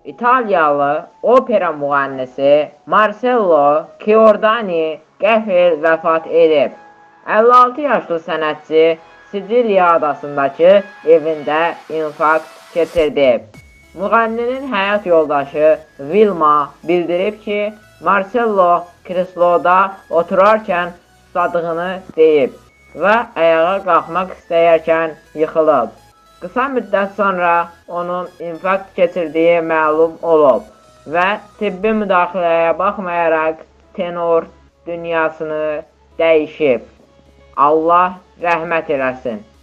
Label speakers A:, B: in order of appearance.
A: İtaliyalı opera müğənnisi Marcello Chiordani qəfil vəfat edib. 56 yaşlı sənətçi Siciliya adasındakı evində infarkt keçirdib. Müğənninin həyat yoldaşı Vilma bildirib ki, Marcello kresloda oturarkən susadığını deyib və ayağa qalxmaq istəyərkən yıxılıb. Qısa müddət sonra onun infarkt keçirdiyi məlum olub və tibbi müdaxiləyə baxmayaraq tenor dünyasını dəyişib. Allah rəhmət eləsin.